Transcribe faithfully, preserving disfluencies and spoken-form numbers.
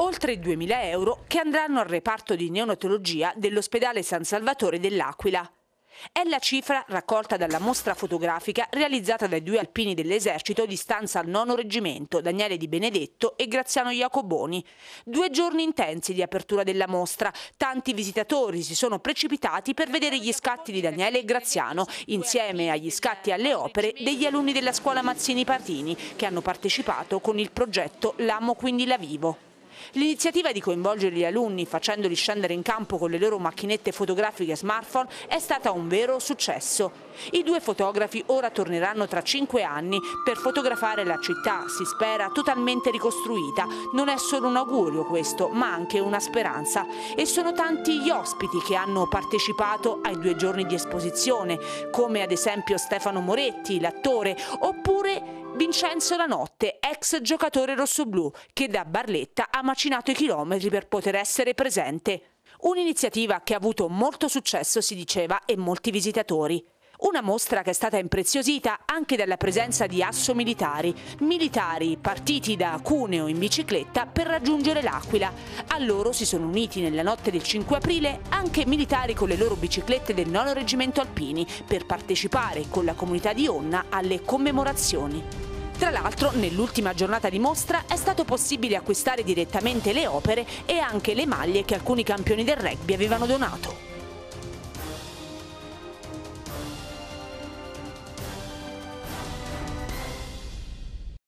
oltre duemila euro che andranno al reparto di neonatologia dell'ospedale San Salvatore dell'Aquila. È la cifra raccolta dalla mostra fotografica realizzata dai due alpini dell'esercito di stanza al nono reggimento, Daniele Di Benedetto e Graziano Iacoboni. Due giorni intensi di apertura della mostra, tanti visitatori si sono precipitati per vedere gli scatti di Daniele e Graziano, insieme agli scatti e alle opere degli alunni della scuola Mazzini Patini, che hanno partecipato con il progetto L'Amo quindi la vivo. L'iniziativa di coinvolgere gli alunni facendoli scendere in campo con le loro macchinette fotografiche smartphone è stata un vero successo. I due fotografi ora torneranno tra cinque anni per fotografare la città, si spera, totalmente ricostruita. Non è solo un augurio questo, ma anche una speranza. E sono tanti gli ospiti che hanno partecipato ai due giorni di esposizione, come ad esempio Stefano Moretti, l'attore, oppure Vincenzo Lanotte, ex giocatore rossoblù, che da Barletta ha macinato i chilometri per poter essere presente. Un'iniziativa che ha avuto molto successo, si diceva, e molti visitatori. Una mostra che è stata impreziosita anche dalla presenza di asso militari, militari partiti da Cuneo in bicicletta per raggiungere l'Aquila. A loro si sono uniti nella notte del cinque aprile anche militari con le loro biciclette del nono reggimento alpini per partecipare con la comunità di Onna alle commemorazioni. Tra l'altro, nell'ultima giornata di mostra è stato possibile acquistare direttamente le opere e anche le maglie che alcuni campioni del rugby avevano donato.